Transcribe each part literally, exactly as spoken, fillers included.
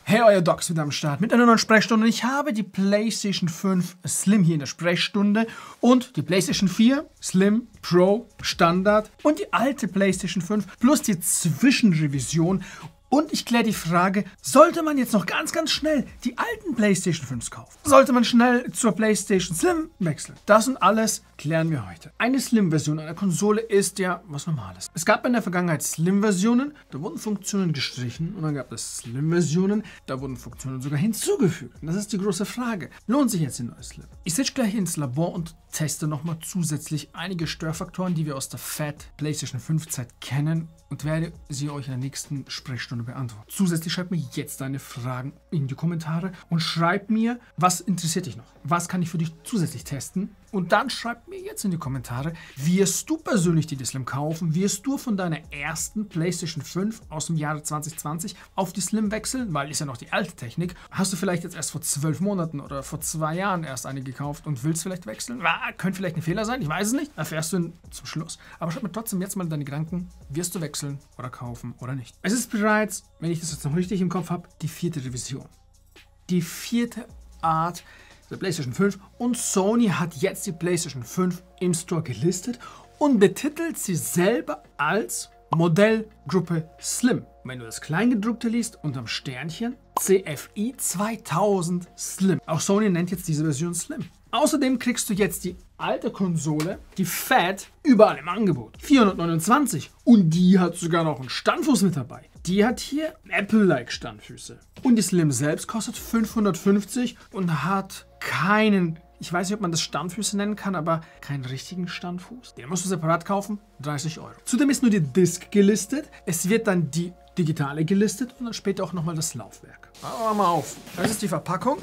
Hey, euer Docs wieder am Start mit einer neuen Sprechstunde. Ich habe die PlayStation fünf Slim hier in der Sprechstunde und die PlayStation vier Slim Pro Standard und die alte PlayStation fünf plus die Zwischenrevision. Und ich kläre die Frage, sollte man jetzt noch ganz, ganz schnell die alten PlayStation fünfs kaufen? Sollte man schnell zur PlayStation Slim wechseln? Das und alles klären wir heute. Eine Slim-Version einer Konsole ist ja was Normales. Es gab in der Vergangenheit Slim-Versionen, da wurden Funktionen gestrichen. Und dann gab es Slim-Versionen, da wurden Funktionen sogar hinzugefügt. Und das ist die große Frage. Lohnt sich jetzt die neue Slim? Ich sitze gleich ins Labor und teste nochmal zusätzlich einige Störfaktoren, die wir aus der Fat PlayStation fünf Zeit kennen und werde sie euch in der nächsten Sprechstunde beantworten. Zusätzlich schreibt mir jetzt deine Fragen in die Kommentare und schreibt mir, was interessiert dich noch? Was kann ich für dich zusätzlich testen? Und dann schreibt mir jetzt in die Kommentare, wirst du persönlich die Slim kaufen? Wirst du von deiner ersten PlayStation fünf aus dem Jahre zwanzig zwanzig auf die Slim wechseln? Weil ist ja noch die alte Technik. Hast du vielleicht jetzt erst vor zwölf Monaten oder vor zwei Jahren erst eine gekauft und willst vielleicht wechseln? Ah, könnte vielleicht ein Fehler sein, ich weiß es nicht. Erfährst du zum Schluss. Aber schreib mir trotzdem jetzt mal deine Gedanken. Wirst du wechseln oder kaufen oder nicht? Es ist bereits, wenn ich das jetzt noch richtig im Kopf habe, die vierte Revision. Die vierte Art der PlayStation fünf und Sony hat jetzt die PlayStation fünf im Store gelistet und betitelt sie selber als Modellgruppe Slim. Wenn du das Kleingedruckte liest, unterm Sternchen C F I zweitausend Slim. Auch Sony nennt jetzt diese Version Slim. Außerdem kriegst du jetzt die alte Konsole, die Fat, überall im Angebot. vierhundertneunundzwanzig und die hat sogar noch einen Standfuß mit dabei. Die hat hier Apple-like Standfüße. Und die Slim selbst kostet fünfhundertfünfzig und hat keinen, ich weiß nicht, ob man das Standfüße nennen kann, aber keinen richtigen Standfuß. Den musst du separat kaufen, dreißig Euro. Zudem ist nur die Disk gelistet. Es wird dann die digitale gelistet und dann später auch nochmal das Laufwerk. Machen wir mal auf. Das ist die Verpackung.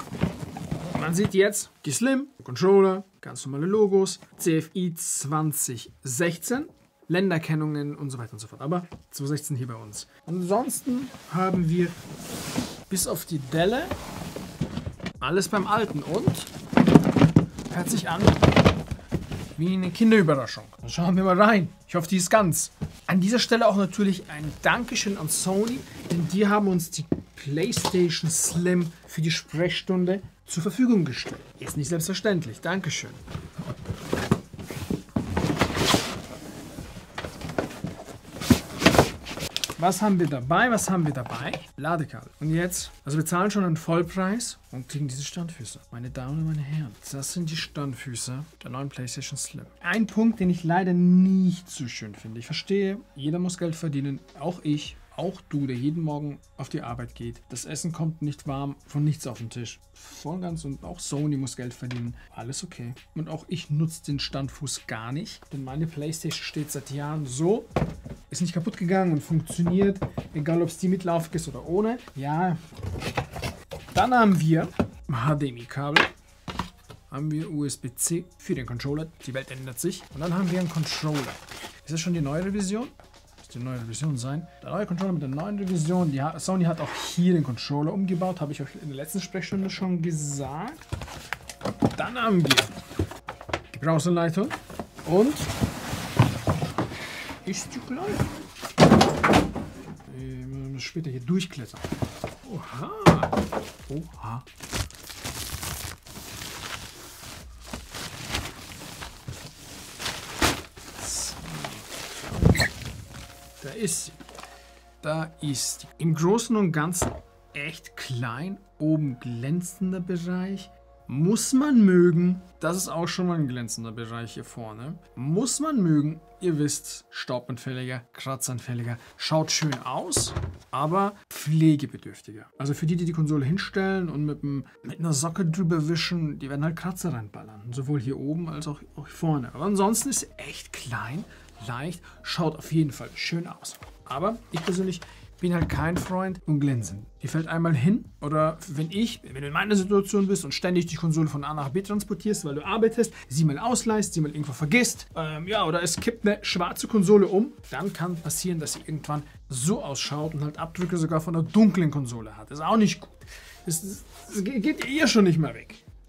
Man sieht jetzt die Slim, Controller, ganz normale Logos, C F I zwanzig sechzehn, Länderkennungen und so weiter und so fort. Aber zwanzig sechzehn hier bei uns. Ansonsten haben wir bis auf die Delle alles beim Alten und hört sich an wie eine Kinderüberraschung. Dann schauen wir mal rein. Ich hoffe, die ist ganz. An dieser Stelle auch natürlich ein Dankeschön an Sony, denn die haben uns die PlayStation Slim für die Sprechstunde zur Verfügung gestellt. Ist nicht selbstverständlich. Dankeschön. Was haben wir dabei? Was haben wir dabei? Ladekabel. Und jetzt, also wir zahlen schon einen Vollpreis und kriegen diese Standfüße. Meine Damen und meine Herren, das sind die Standfüße der neuen PlayStation Slim. Ein Punkt, den ich leider nicht so schön finde. Ich verstehe, jeder muss Geld verdienen, auch ich. Auch du, der jeden Morgen auf die Arbeit geht. Das Essen kommt nicht warm, von nichts auf den Tisch. Voll und ganz. Und auch Sony muss Geld verdienen. Alles okay. Und auch ich nutze den Standfuß gar nicht. Denn meine PlayStation steht seit Jahren so. Ist nicht kaputt gegangen und funktioniert. Egal, ob es die mit Laufwerk ist oder ohne. Ja. Dann haben wir H D M I-Kabel. Haben wir U S B C für den Controller. Die Welt ändert sich. Und dann haben wir einen Controller. Ist das schon die neue Revision? Die neue Revision sein. Der neue Controller mit der neuen Revision. Die hat, Sony hat auch hier den Controller umgebaut. Habe ich euch in der letzten Sprechstunde schon gesagt. Dann haben wir die Browserleitung. Und ist die gleich. Wir müssen später hier durchklettern. Oha. Oha. Da ist sie. Da ist sie. Im Großen und Ganzen echt klein. Oben glänzender Bereich. Muss man mögen. Das ist auch schon mal ein glänzender Bereich hier vorne. Muss man mögen. Ihr wisst, staubanfälliger, kratzanfälliger. Schaut schön aus, aber pflegebedürftiger. Also für die, die die Konsole hinstellen und mit, dem, mit einer Socke drüber wischen, die werden halt Kratzer reinballern. Sowohl hier oben als auch, auch hier vorne. Aber ansonsten ist sie echt klein. Leicht, schaut auf jeden Fall schön aus. Aber ich persönlich bin halt kein Freund von Glänzen. Die fällt einmal hin oder wenn ich, wenn du in meiner Situation bist und ständig die Konsole von A nach B transportierst, weil du arbeitest, sie mal ausleihst, sie mal irgendwo vergisst, ähm, ja, oder es kippt eine schwarze Konsole um, dann kann passieren, dass sie irgendwann so ausschaut und halt Abdrücke sogar von einer dunklen Konsole hat. Das ist auch nicht gut. Das, das geht ihr schon nicht mehr weg.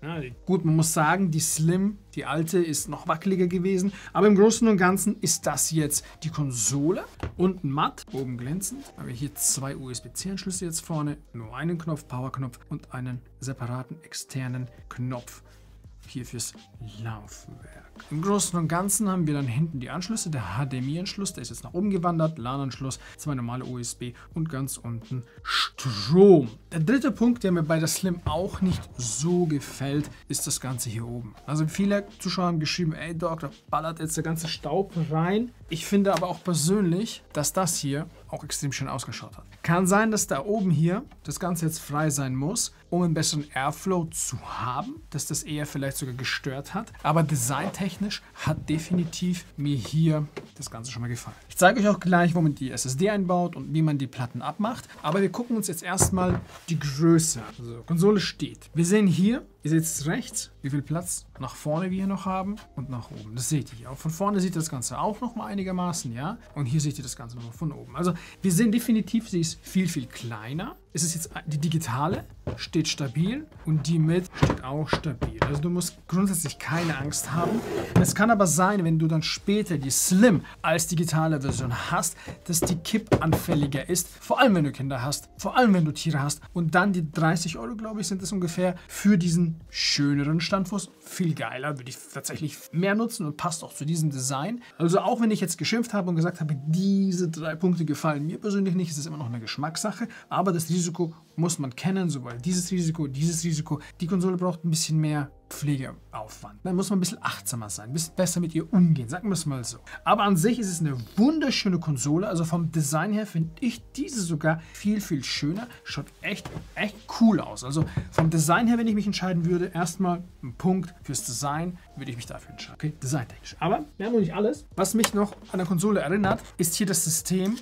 Ja, gut, man muss sagen, die Slim, die alte, ist noch wackeliger gewesen. Aber im Großen und Ganzen ist das jetzt die Konsole. Unten matt, oben glänzend. Haben wir hier zwei U S B C Anschlüsse jetzt vorne. Nur einen Knopf, Powerknopf und einen separaten externen Knopf. Hier fürs Laufwerk. Im Großen und Ganzen haben wir dann hinten die Anschlüsse. Der H D M I-Anschluss, der ist jetzt nach oben gewandert. LAN-Anschluss, zwei normale U S B und ganz unten Strom. Der dritte Punkt, der mir bei der Slim auch nicht so gefällt, ist das Ganze hier oben. Also viele Zuschauer haben geschrieben, ey Doc, da ballert jetzt der ganze Staub rein. Ich finde aber auch persönlich, dass das hier auch extrem schön ausgeschaut hat. Kann sein, dass da oben hier das Ganze jetzt frei sein muss, um einen besseren Airflow zu haben, dass das eher vielleicht sogar gestört hat. Aber designtechnisch hat definitiv mir hier das Ganze schon mal gefallen. Ich zeige euch auch gleich, wo man die S S D einbaut und wie man die Platten abmacht. Aber wir gucken uns jetzt erstmal die Größe an. Also Konsole steht. Wir sehen hier, ihr seht es rechts, wie viel Platz nach vorne wir hier noch haben und nach oben. Das seht ihr hier. Auch von vorne seht ihr das Ganze auch noch mal einigermaßen, ja. Und hier seht ihr das Ganze nochmal von oben. Also wir sehen definitiv, sie ist viel, viel kleiner. Es ist jetzt die digitale, steht stabil und die mit steht auch stabil. Also du musst grundsätzlich keine Angst haben. Es kann aber sein, wenn du dann später die Slim als digitale Version hast, dass die kippanfälliger ist. Vor allem, wenn du Kinder hast, vor allem, wenn du Tiere hast. Und dann die dreißig Euro, glaube ich, sind es ungefähr für diesen schöneren Standfuß. Viel geiler, würde ich tatsächlich mehr nutzen und passt auch zu diesem Design. Also auch wenn ich jetzt geschimpft habe und gesagt habe, diese drei Punkte gefallen mir persönlich nicht, ist es immer noch eine Geschmackssache. Aber das Risiko muss man kennen, sowohl dieses Risiko, dieses Risiko. Die Konsole braucht ein bisschen mehr Pflegeaufwand. Dann muss man ein bisschen achtsamer sein, ein bisschen besser mit ihr umgehen, sagen wir es mal so. Aber an sich ist es eine wunderschöne Konsole, also vom Design her finde ich diese sogar viel, viel schöner. Schaut echt, echt cool aus. Also vom Design her, wenn ich mich entscheiden würde, erstmal ein Punkt fürs Design, würde ich mich dafür entscheiden. Okay, designtechnisch. Aber wir haben noch nicht alles. Was mich noch an der Konsole erinnert, ist hier das System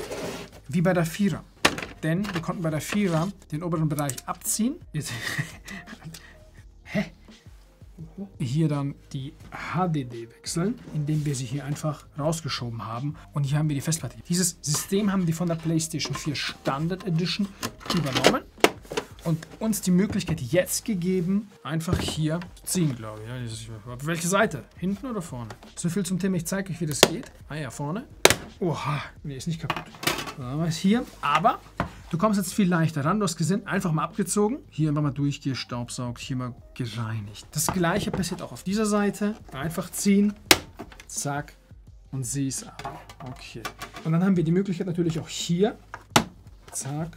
wie bei der Vierer. Denn wir konnten bei der Vierer den oberen Bereich abziehen. Jetzt Hä? Hier dann die H D D wechseln, indem wir sie hier einfach rausgeschoben haben. Und hier haben wir die Festplatte. Dieses System haben die von der PlayStation vier Standard Edition übernommen und uns die Möglichkeit jetzt gegeben, einfach hier zu ziehen, glaube ich. Auf welche Seite? Hinten oder vorne? So viel zum Thema, ich zeige euch, wie das geht. Ah ja, vorne. Oha, nee, ist nicht kaputt. So, dann haben wir es hier. Aber du kommst jetzt viel leichter ran. Du hast gesehen, einfach mal abgezogen. Hier einfach mal durchgestaubsaugt, hier mal gereinigt. Das gleiche passiert auch auf dieser Seite. Einfach ziehen, zack, und sie ist ab. Okay. Und dann haben wir die Möglichkeit natürlich auch hier, zack.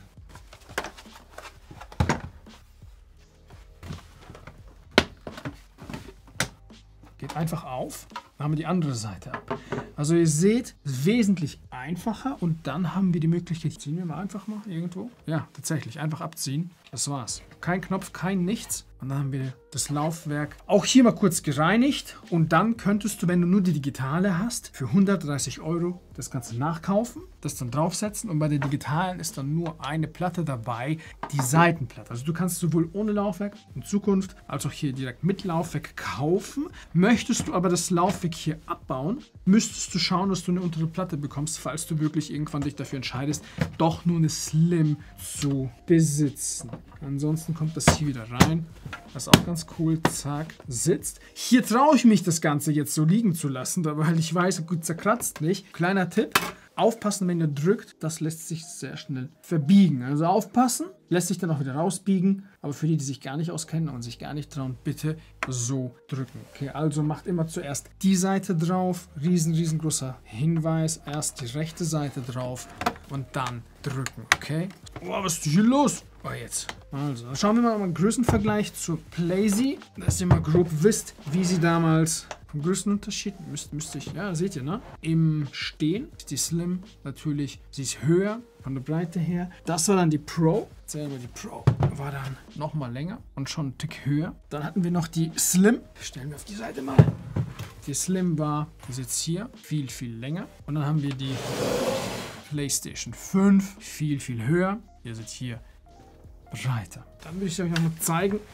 Geht einfach auf. Dann haben wir die andere Seite ab. Also ihr seht, wesentlich einfacher und dann haben wir die Möglichkeit, ziehen wir mal einfach mal irgendwo. Ja, tatsächlich, einfach abziehen. Das war's. Kein Knopf, kein nichts. Und dann haben wir das Laufwerk auch hier mal kurz gereinigt. Und dann könntest du, wenn du nur die digitale hast, für hundertdreißig Euro das Ganze nachkaufen, das dann draufsetzen. Und bei der digitalen ist dann nur eine Platte dabei, die Seitenplatte. Also du kannst sowohl ohne Laufwerk in Zukunft als auch hier direkt mit Laufwerk kaufen. Möchtest du aber das Laufwerk hier abbauen, müsstest du schauen, dass du eine untere Platte bekommst, falls du wirklich irgendwann dich dafür entscheidest, doch nur eine Slim zu besitzen. Ansonsten kommt das hier wieder rein. Das ist auch ganz cool. Zack, sitzt. Hier traue ich mich, das Ganze jetzt so liegen zu lassen, weil ich weiß, gut, zerkratzt nicht. Kleiner Tipp. Aufpassen, wenn ihr drückt, das lässt sich sehr schnell verbiegen. Also aufpassen, lässt sich dann auch wieder rausbiegen. Aber für die, die sich gar nicht auskennen und sich gar nicht trauen, bitte so drücken. Okay, also macht immer zuerst die Seite drauf. Riesen, riesengroßer Hinweis. Erst die rechte Seite drauf und dann drücken. Okay? Oh, was ist hier los? Oh, jetzt. Also, dann schauen wir mal einen Größenvergleich zur PlayZ, dass ihr mal grob wisst, wie sie damals vom Größenunterschied, müsst, müsst ich, ja, seht ihr, ne? Im Stehen ist die Slim natürlich, sie ist höher von der Breite her. Das war dann die Pro. Selber die Pro war dann nochmal länger und schon einen Tick höher. Dann hatten wir noch die Slim. Stellen wir auf die Seite mal. Die Slim war, ist jetzt hier, viel, viel länger. Und dann haben wir die PlayStation fünf, viel, viel höher. Ihr seht hier breiter. Dann will ich euch noch mal zeigen,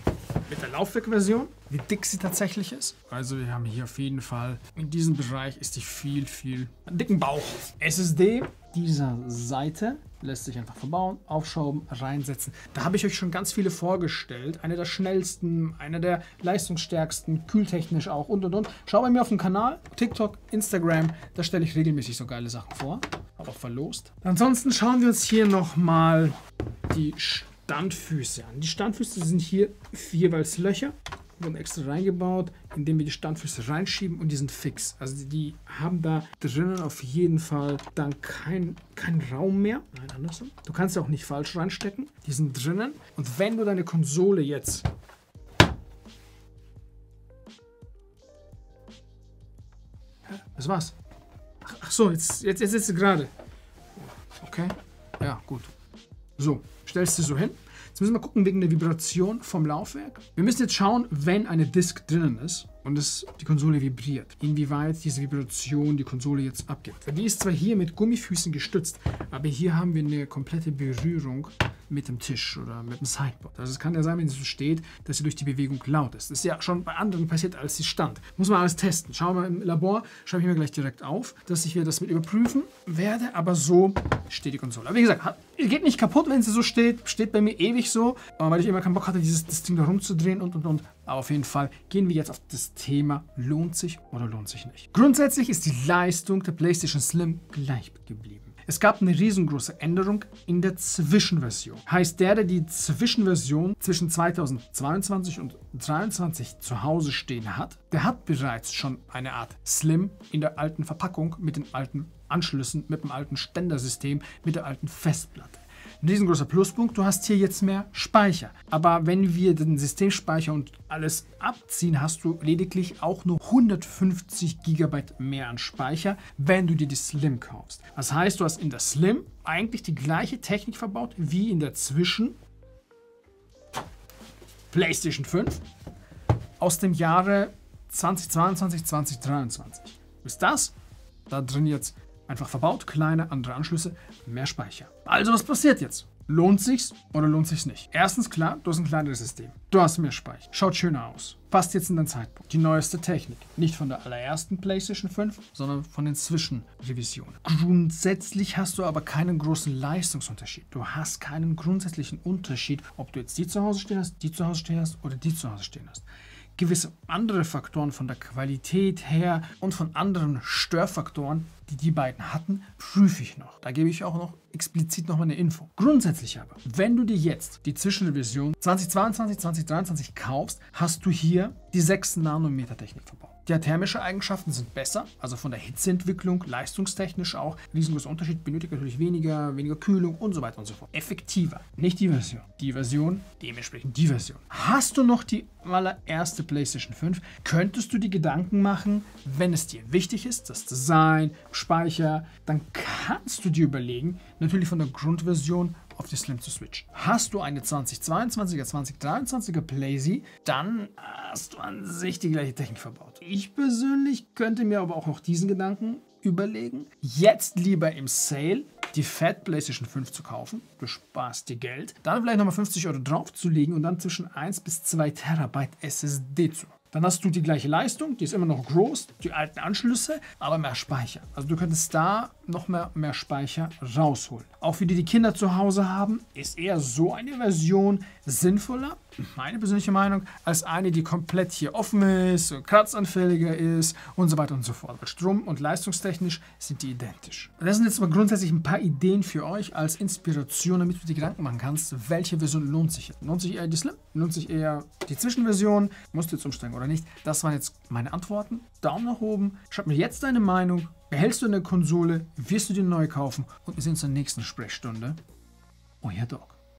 mit der Laufwerkversion, wie dick sie tatsächlich ist. Also wir haben hier auf jeden Fall, in diesem Bereich ist die viel, viel einen dicken Bauch. S S D dieser Seite lässt sich einfach verbauen, aufschrauben, reinsetzen. Da habe ich euch schon ganz viele vorgestellt. Eine der schnellsten, eine der leistungsstärksten, kühltechnisch auch und und und. Schau bei mir auf dem Kanal, TikTok, Instagram, da stelle ich regelmäßig so geile Sachen vor. Habe auch verlost. Ansonsten schauen wir uns hier nochmal die Standfüße an. Die Standfüße sind hier vierweiß Löcher. Wurden extra reingebaut, indem wir die Standfüße reinschieben und die sind fix. Also die, die haben da drinnen auf jeden Fall dann keinen kein Raum mehr. Nein, andersrum. Du kannst sie auch nicht falsch reinstecken. Die sind drinnen. Und wenn du deine Konsole jetzt das war's. Ach, ach so, jetzt, jetzt, jetzt ist sie gerade. Okay. Ja, gut. So, stellst du so hin. Jetzt müssen wir gucken wegen der Vibration vom Laufwerk. Wir müssen jetzt schauen, wenn eine Disk drinnen ist und es, die Konsole vibriert, inwieweit diese Vibration die Konsole jetzt abgibt. Die ist zwar hier mit Gummifüßen gestützt, aber hier haben wir eine komplette Berührung mit dem Tisch oder mit dem Sideboard. Also es kann ja sein, wenn sie so steht, dass sie durch die Bewegung laut ist. Das ist ja schon bei anderen passiert, als sie stand. Muss man alles testen. Schauen wir im Labor, schreibe ich mir gleich direkt auf, dass ich das mit überprüfen werde, aber so steht die Konsole. Aber wie gesagt, geht nicht kaputt, wenn sie so steht. Steht bei mir ewig so, weil ich immer keinen Bock hatte, dieses das Ding da rumzudrehen und und und. Aber auf jeden Fall gehen wir jetzt auf das Thema, lohnt sich oder lohnt sich nicht. Grundsätzlich ist die Leistung der PlayStation Slim gleich geblieben. Es gab eine riesengroße Änderung in der Zwischenversion. Heißt, der, der die Zwischenversion zwischen zweitausendzweiundzwanzig und zweitausenddreiundzwanzig zu Hause stehen hat, der hat bereits schon eine Art Slim in der alten Verpackung mit den alten Anschlüssen, mit dem alten Ständersystem, mit der alten Festplatte. Ein riesengroßer Pluspunkt, du hast hier jetzt mehr Speicher. Aber wenn wir den Systemspeicher und alles abziehen, hast du lediglich auch nur hundertfünfzig Gigabyte mehr an Speicher, wenn du dir die Slim kaufst. Das heißt, du hast in der Slim eigentlich die gleiche Technik verbaut wie in der Zwischen PlayStation fünf aus dem Jahre zweitausendzweiundzwanzig, zweitausenddreiundzwanzig. Ist das da drin jetzt einfach verbaut, kleine andere Anschlüsse, mehr Speicher. Also was passiert jetzt? Lohnt sich's oder lohnt sich's nicht? Erstens klar, du hast ein kleineres System. Du hast mehr Speicher. Schaut schöner aus. Passt jetzt in den Zeitpunkt. Die neueste Technik. Nicht von der allerersten PlayStation fünf, sondern von den Zwischenrevisionen. Grundsätzlich hast du aber keinen großen Leistungsunterschied. Du hast keinen grundsätzlichen Unterschied, ob du jetzt die zu Hause stehen hast, die zu Hause stehen hast oder die zu Hause stehen hast. Gewisse andere Faktoren von der Qualität her und von anderen Störfaktoren, die die beiden hatten, prüfe ich noch. Da gebe ich auch noch explizit noch mal eine Info. Grundsätzlich aber, wenn du dir jetzt die Zwischenrevision zweitausendzweiundzwanzig, zweitausenddreiundzwanzig kaufst, hast du hier die sechs Nanometer Technik verbaut. Die thermische Eigenschaften sind besser, also von der Hitzeentwicklung, leistungstechnisch auch. Riesengroßer Unterschied, benötigt natürlich weniger, weniger Kühlung und so weiter und so fort. Effektiver, nicht die Version. Die Version, dementsprechend die Version. Hast du noch die allererste PlayStation fünf, könntest du dir Gedanken machen, wenn es dir wichtig ist, das Design, Speicher, dann kannst du dir überlegen, natürlich von der Grundversion auf die Slim zu switchen. Hast du eine zweitausendzweiundzwanziger, zweitausenddreiundzwanziger PlayZ, dann hast du an sich die gleiche Technik verbaut. Ich persönlich könnte mir aber auch noch diesen Gedanken überlegen, jetzt lieber im Sale die Fat PlayStation fünf zu kaufen, du sparst dir Geld, dann vielleicht nochmal fünfzig Euro draufzulegen und dann zwischen eins bis zwei Terabyte S S D zu. Dann hast du die gleiche Leistung, die ist immer noch groß, die alten Anschlüsse, aber mehr Speicher. Also du könntest da noch mehr, mehr Speicher rausholen. Auch für die, die Kinder zu Hause haben, ist eher so eine Version sinnvoller, meine persönliche Meinung, als eine, die komplett hier offen ist, kratzanfälliger ist und so weiter und so fort. Strom- und leistungstechnisch sind die identisch. Das sind jetzt aber grundsätzlich ein paar Ideen für euch als Inspiration, damit du dir Gedanken machen kannst, welche Version lohnt sich. Lohnt sich eher die Slim? Lohnt sich eher die Zwischenversion? Musst du jetzt umsteigen oder nicht? Das waren jetzt meine Antworten. Daumen nach oben. Schreib mir jetzt deine Meinung. Behältst du eine Konsole? Wirst du die neu kaufen? Und wir sehen uns in der nächsten Sprechstunde. Euer Doc.